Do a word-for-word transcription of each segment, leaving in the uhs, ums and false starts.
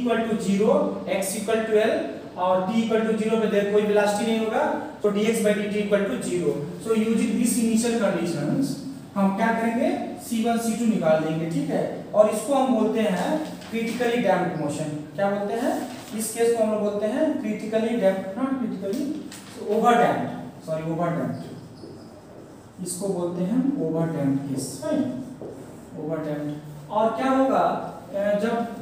Equal to zero, x equal to L और t equal to zero पे देखो कोई वेलोसिटी नहीं होगा, तो dx by dt equal to zero. So using this initial conditions हम क्या करेंगे, सी वन सी टू निकाल देंगे, ठीक है। और इसको हम बोलते हैं क्रिटिकली डैम्प्ड मोशन। क्या बोलते हैं इस केस को, हम लोग बोलते हैं critically damped, not critically over damped, sorry over damped, इसको बोलते हैं over damped case, fine, over damped. और क्या होगा जब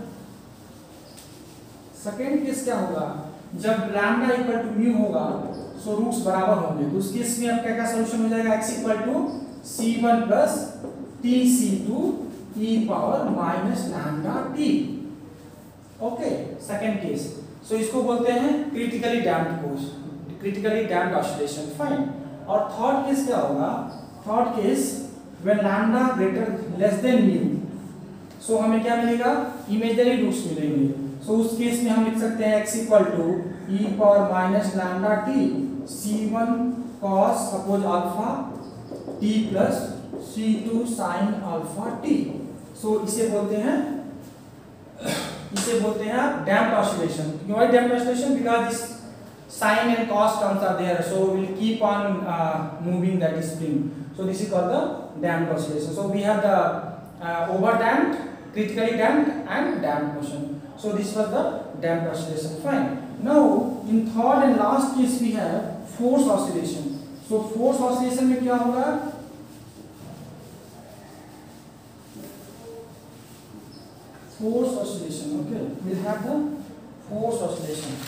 सेकेंड केस क्या होगा, जब लैम्डा इक्वल टू म्यू होगा सो रूट्स बराबर होंगे, तो उस केस में अब क्या क्या सॉल्यूशन हो जाएगा, x equal to C one plus t C two e power minus lambda t. Okay, second case, so इसको बोलते हैं critically damped case, critically damped oscillation, fine. और थर्ड केस क्या होगा, third case when lambda greater less than mu, so हमें क्या मिलेगा, imaginary roots मिलेंगे। सो so, उस केस में हम लिख सकते हैं x equal to e power minus lambda t C one cos suppose alpha t plus C two sine alpha t. So इसे बोलते हैं इसे बोलते हैं damped oscillation. Why damped oscillation, because this sin and cos terms are there, so we will keep on uh, moving that spring. So this is called the damped oscillation. So we have the uh, over damped, critically damped and damped motion. So this was the damped oscillation, fine. Now in third and last case we have force oscillation. So force oscillation में क्या होगा, force oscillation, okay, we'll have the force oscillation.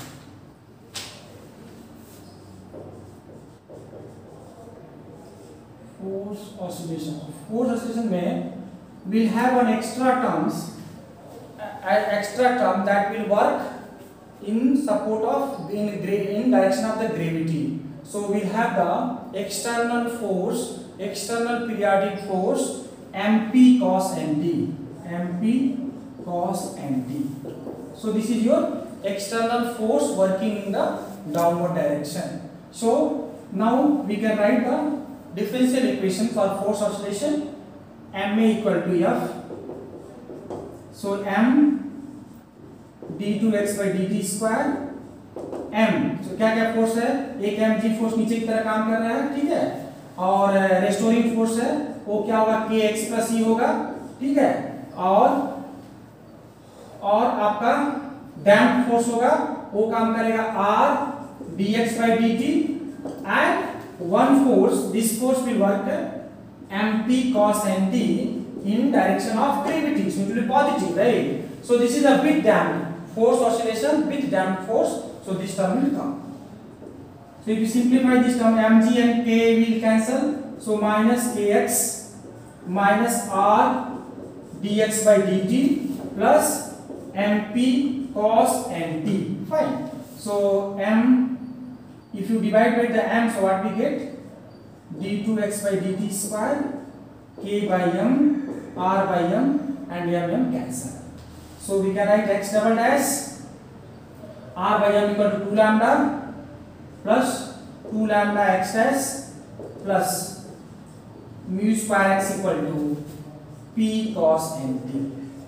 Force oscillation. Force oscillation में we'll have an extra terms, an extra term that will work in support of in in direction of the gravity. So we'll have the external force, external periodic force mp cos nt, mp cos nt. So this is your external force working in the downward direction. So now we can write the differential equation for force oscillation, ma equal to f, so m d two x by dt square m, so क्या क्या force है, एक mg force नीचे की तरह काम कर रहा है, ठीक है, और रेस्टोरिंग फोर्स है वो क्या होगा kx प्लस e होगा, ठीक है, और और आपका डैम्प फोर्स होगा वो काम करेगा r dx by dt, and one force, this force will work mp cos nt in direction of gravity, so it will be positive, right? So this is a bit damped force oscillation, bit damped force, so this term will come. So if you simplify this term, mg and k will cancel, so minus kx minus r dx by dt plus mp cos nt, fine. So m, if you divide by the m, so what we get, d two x by dt square, k by m, r by m, and m m cancel. So we can write x double dash r by m equal to two lambda plus two lambda x dash plus mu square x equal to p cos nt.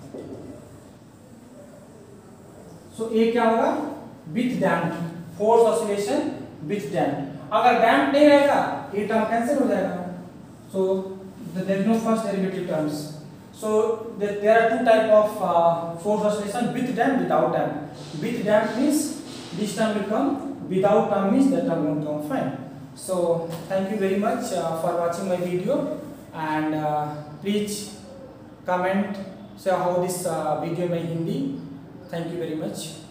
So a क्या होगा, with damped force oscillation with damped. अगर damped नहीं रहेगा ये term cancel हो जाएगा, so there is no first derivative terms. So there are two type of uh, force oscillation, with damp, without damp. With damp means this term will come, without term means that term won't come, fine. So thank you very much uh, for watching my video, and uh, please comment say how this uh, video in Hindi. Thank you very much.